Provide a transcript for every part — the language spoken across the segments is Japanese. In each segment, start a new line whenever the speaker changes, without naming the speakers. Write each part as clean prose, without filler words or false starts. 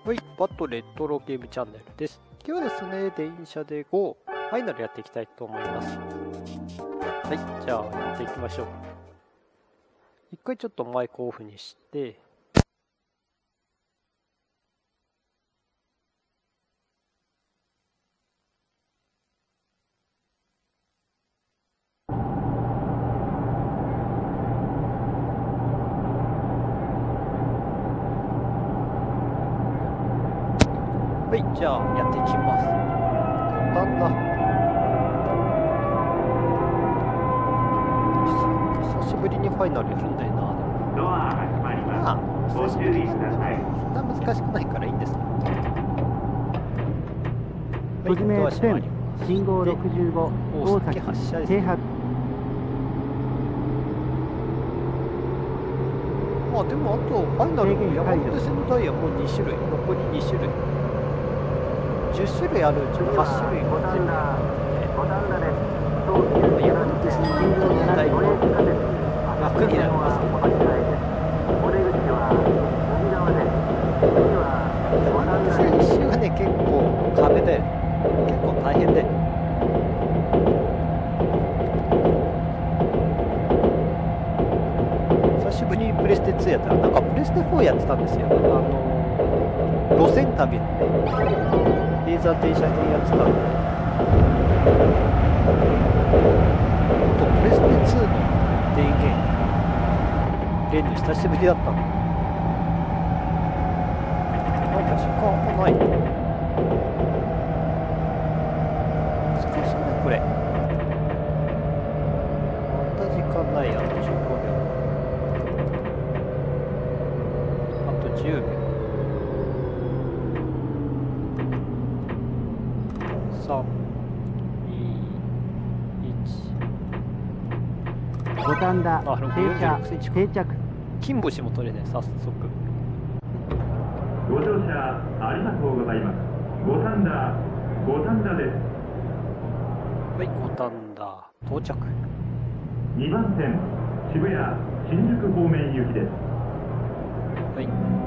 はい、バットレトロゲームチャンネルです。今日はですね、電車で GO ファイナルやっていきたいと思います。はい、じゃあやっていきましょう。一回ちょっとマイクオフにして、はい、じゃあやっていきます。簡単だ。久しぶりにファイナルやるんだよな。
ドアが閉まります。ご注意ください。
そんな難しくないからいいんですよ。
はじめ
ドア閉まります。
信号65
大崎発車ですね。
京発。
まあでもあとファイナルの山手線のダイヤもう2種類、残り2種類。10種類あるうちの8種類が全部あるので、山手線のだいぶ楽になりますけど、山手線一周がね、結構壁で、結構大変で。久しぶりにプレステ2やったら、なんかプレステ4やってたんですよ。路線旅のね。レーザー停車編やってたので、プレステ2の電源入れるの久しぶりだったので、なんか時間あんまない。難しいねこれ。また時間ない。あと15秒、あと10秒。3、2、1。
五反田
あ、
停車
46センチか。
定着。
金星も取れね、早速。
ご乗車ありがとうございます。五反田です。
はい、五反田到着。
2番線渋谷新宿方面行きです。
はい。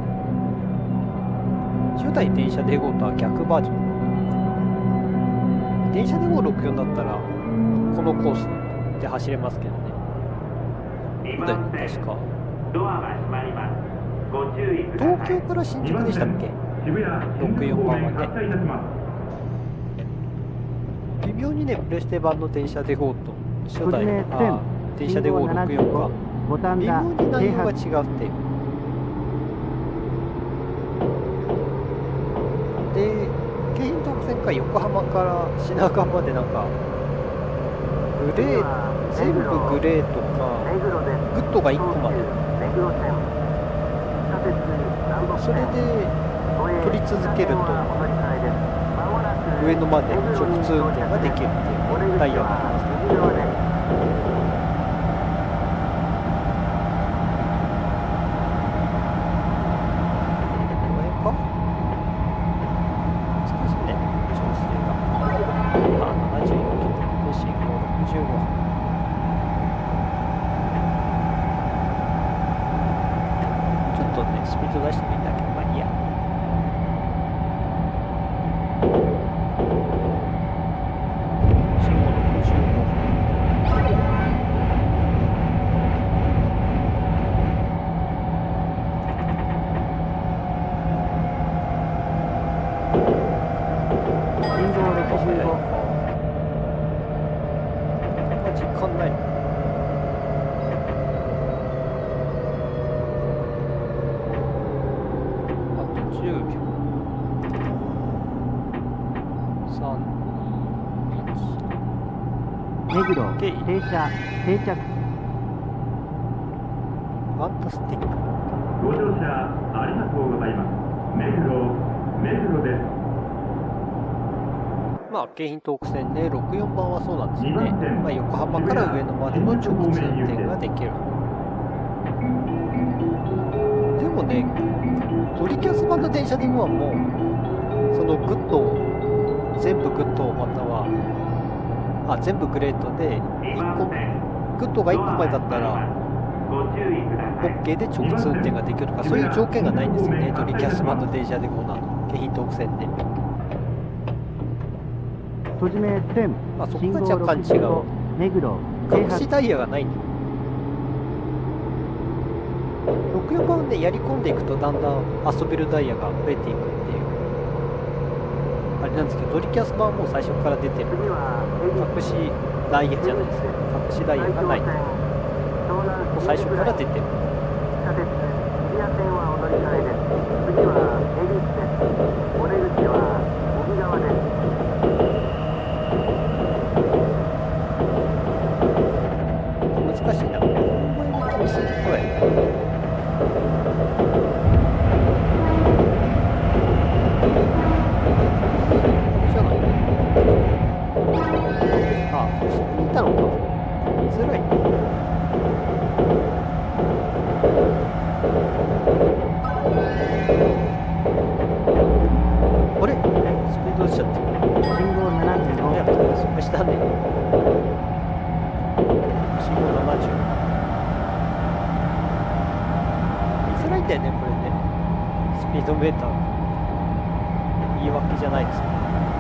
初代電車で GO とは逆バージョン。電車で GO64 だったらこのコースで走れますけどね。
2
そうだよ
番
ね、確
線
か。
ドアが閉まります。ご注意ください。
東京から新宿でしたっけ
渋谷新宿方面発車いたします。
微妙にね、プレステ版の電車で GO と初代
久留米線
電車で GO64 が
五反
微妙
田
に内容が違う
停
っていう。で、京浜東北線か横浜から品川までなんかグレー、全部グレーとかグッドが1個まで、それで取り続けると上野まで直通運転ができるっていうダイヤがありますね。スピード出してもいいんだけど、まあいいや。信号65。
信号65。
時間ないのか。
目黒停車定着。
ファンタスティック。
ご乗車ありがとうございます。目黒です。
まあ京浜東北線ね、64番はそうなんですよね。まあ、横浜から上野までの直通運転ができる。でもね、ドリキャス版の電車ではもうそのグッドを全部グッドまたは全部グレートで1個グッドが1個前だったら OK で直通運転ができるとかそういう条件がないんですよね。ドリキャスマンの電車でこうなの京浜東北線で。
閉じ目線
あ、そこ
信号
が若干違う。
65目黒
隠しダイヤがないんだ。64番でやり込んでいくとだんだん遊べるダイヤが増えていくっていうあれなんですけど、ドリキャス版はもう最初から出てる隠しダイヤじゃないですか。隠しダイヤがない、もう最初から出てる。難しいな、ほんまに厳しいところや。じゃないあ、そこにいたのか。見づらい。あれスピード落ちちゃってる。
信号75
やったんですよ。したね。信号70。見づらいんだよね、これね。スピードメーター。言い訳じゃないですよ。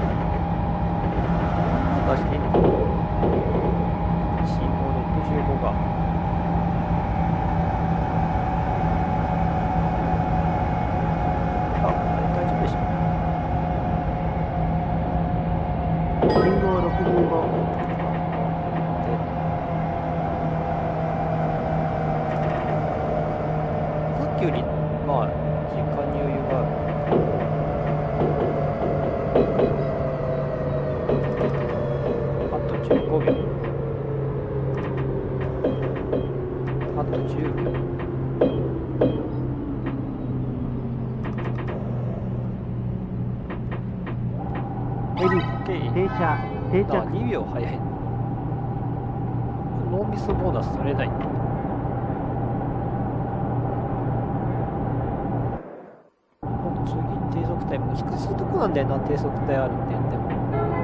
出していいのかな。信号65が。あ、あれ大丈夫でしょ。
信号65
さっきよりまあ時間に余裕がある。あと15秒。あと10秒。
恵比寿停車定着
2秒早い。ノーミスボーナス取れない。次低速帯難しいとこなんだよな。低速帯あるって言っても。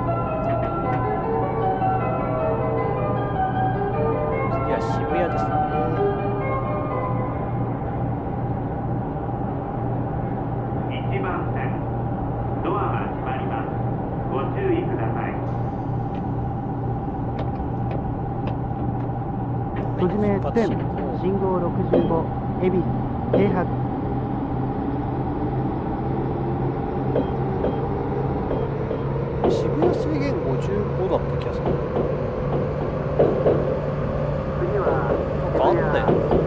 次は渋谷ですね。
1番線ドアが閉まります。ご注意ください。
閉じ目線信号65恵比寿停泊
渋谷制限55だった気がする。なんかあったよ。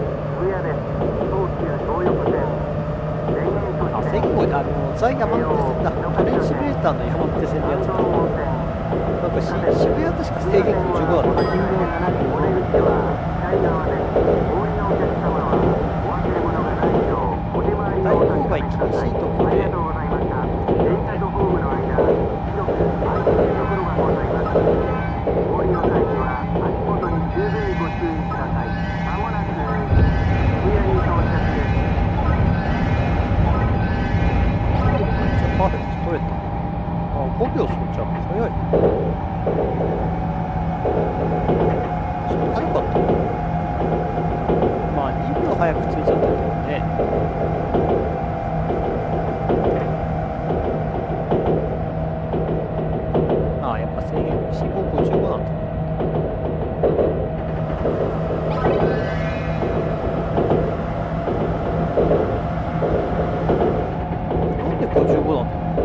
あ、制限55でザ・山手線だ。トレインシミュレーターの山手線のやつだ。なんか渋谷確か制限55だった。
信号75
大勾配厳しいところでパーフェクト取れた。あ、5秒そっちゃ早い。それ早かった。まあ2秒早くついちゃったけどね。ああ、やっぱ制限信号55なんだ。なんで55なんだ。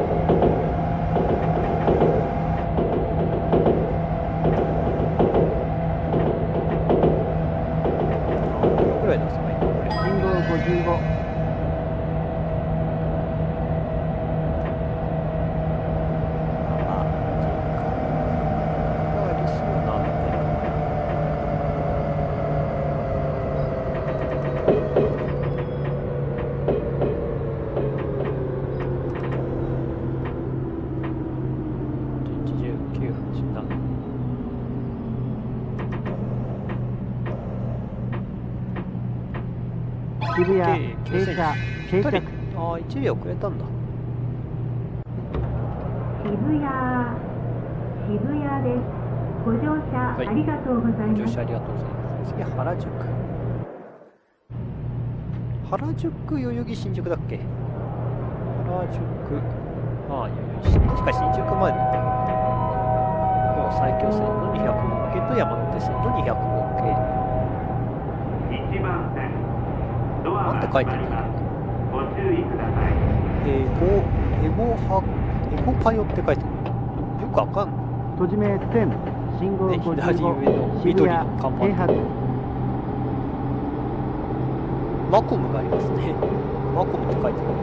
くらいですかね、これ。
信号55渋谷停車定着
ああ、1秒遅れたんだ。
渋谷です。ご乗車ありがとうございます。
ご乗車ありがとうございます。次、原宿。 原宿、代々木、新宿だっけ？原宿、ああ、代々木、確か新宿まで。埼京線の200号系と山手線の200号系。
1番線ドアが閉まります。ご注意ください。
エゴパヨって書いてある。よくわかんない。
閉じ目10、信号
ね、左上の
55、渋
緑
谷
の看板
京浜。
マコムがありますね。マコムって書いてある。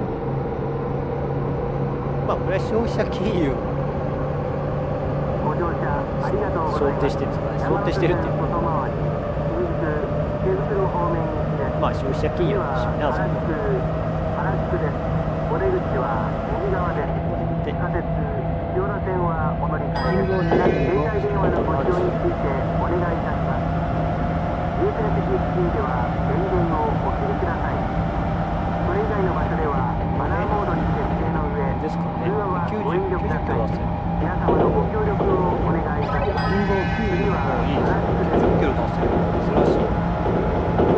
まあ、これは消費者金融
ご乗車ありがとうございます。
想定してるんですかね。想定してるっていうか、
外回り、新宿、池袋方面行きです。
まあ、消費者金融なんでしょうね、あそこ。
原宿です。お出口は右側です。地下鉄、千代田線はお乗り換えです。信号75、携帯電話のご使用についてお願いいたします。優先席付近では電源をお切りください。それ以外の場所ではマナーモードに設定の上、
ですかね。
通話はご遠慮ください。
90キロ出せる。
皆様のご協力をお願いいたします。信号9、次は
いい
原宿です。
90キロ出せる。珍しい。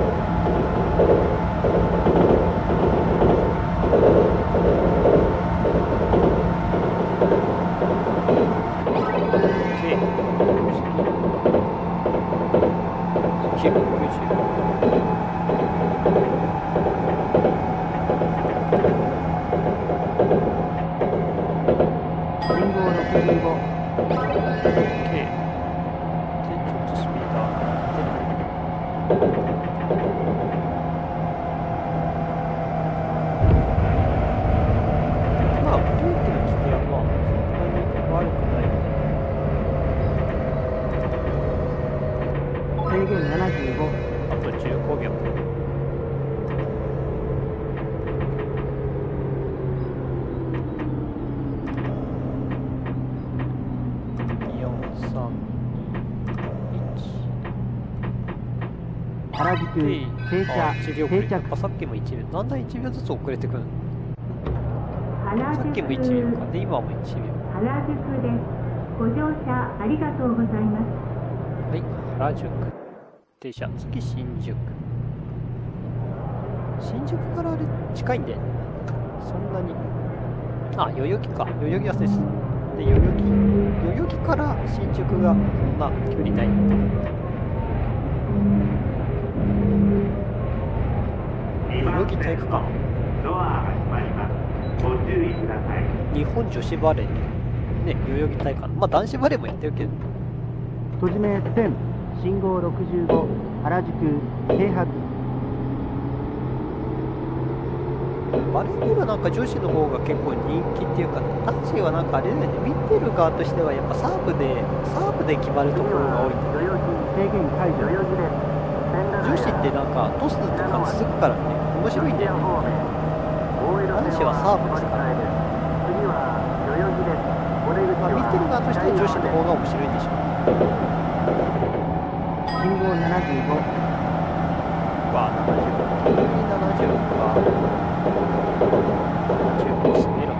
制限75。
あと15秒。
原宿停車
1秒遅れ
定着。
やっぱさっきも1秒。だんだん1秒ずつ遅れてくる。さっきも1秒か。で、今も1秒。
原宿です。ご乗車ありがとうございます。
はい、原宿。停車。次、新宿。新宿からあれ近いんで、そんなに。あ、代々木か。代々木安です。で、代々木から新宿がそんな距離ない。代々木体育館。
ドアが閉まります。ご注意ください。
日本女子バレー。ね、代々木体育館。まあ男子バレーもやってるけど。
閉じ目10、信号65、原宿京浜。
バレーボールはなんか女子の方が結構人気っていうか、男子はなんかあれだよね、見てる側としてはやっぱサーブで決まるところが多いんだよね。
制限解除。
女子ってなんかトスとか続くからね、面白いんだよね。男子はサーブですからね。まあ、見てる側としては女子の方が面白いんでしょうね。
信号75。
わあ、70。急に70か。70進めろ。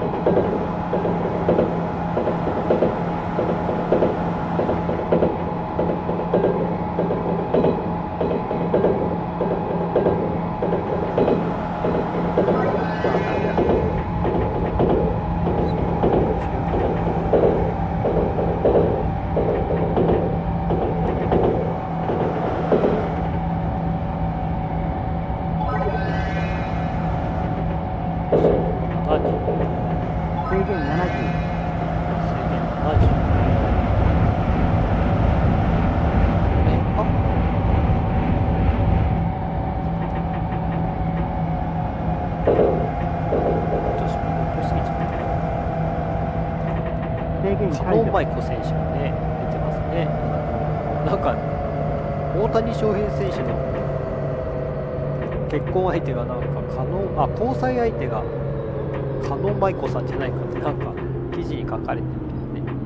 加納舞子選手がね、出てますね。なんか、大谷翔平選手の結婚相手がなんか、交際相手が加納舞子さんじゃないかって、なんか、記事に書かれてるけどね。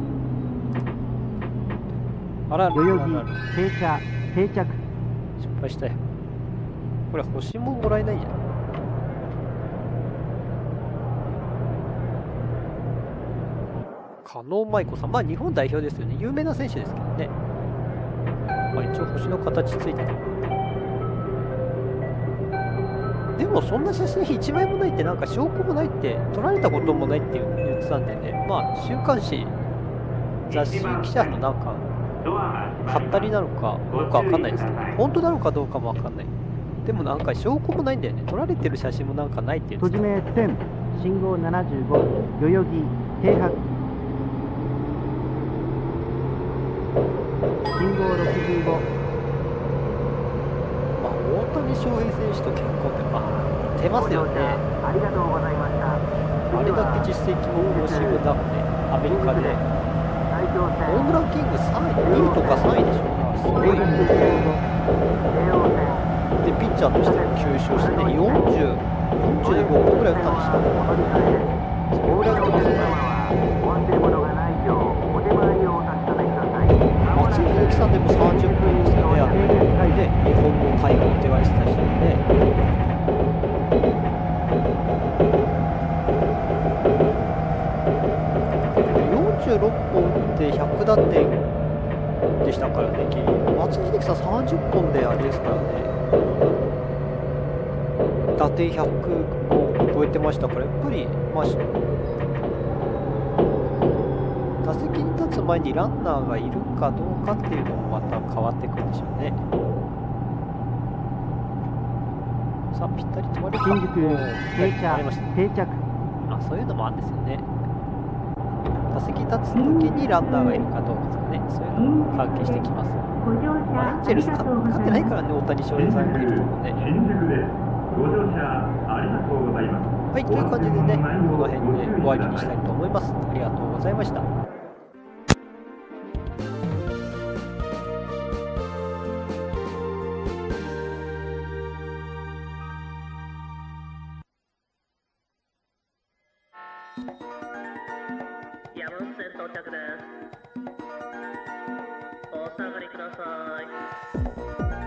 あらら
代々木停車定着。
失敗したよ。これ、星ももらえないじゃん。加納舞子さん、まあ日本代表ですよね。有名な選手ですけどね。まあ一応星の形ついてた。 でもそんな写真1枚もないって、なんか証拠もないって、撮られたこともないって言ってたんでね、まあ週刊誌、雑誌記者のなんかはったりなのかどうかわかんないですけど、本当なのかどうかもわかんない。でもなんか証拠もないんだよね。撮られてる写真もなんかないって言ってた。
閉じ目1000、信号75、代々木、停泊。信号65。
まあ、大谷翔平選手と結婚ってまあ似てますよね。
ありがとうございました。
あれだけ実績も申し分なくね、アメリカでホームランキング3位、2位とか3位でしょ。すごい。で、ピッチャーとしても9勝してね、45本ぐらい打ったんでしたね。それぐらい打ってますね。松井秀喜さんでも30本ですよね。日本の大砲って言われてた人でね。46本打って100打点でしたからね、松井秀喜さん30本であれですからね、打点100を超えてましたから、やっぱり、まあ、打席に立つ前にランナーがいるかどうかっていうのもまた変わってくるんでしょうね。さあ、ぴったり止まるか。
新宿定着。
あ、そういうのもあるんですよね。打席立つ時にランナーがいるかどうかとかね、そういうのも関係してきます。まあ、エンジェルス勝ってないからね、大谷翔平さんがいるともね。
新宿です。ご乗車ありがとうございます。
はい、という感じでね、この辺で終わりにしたいと思います。ありがとうございました。
山手線到着です。お下がりください。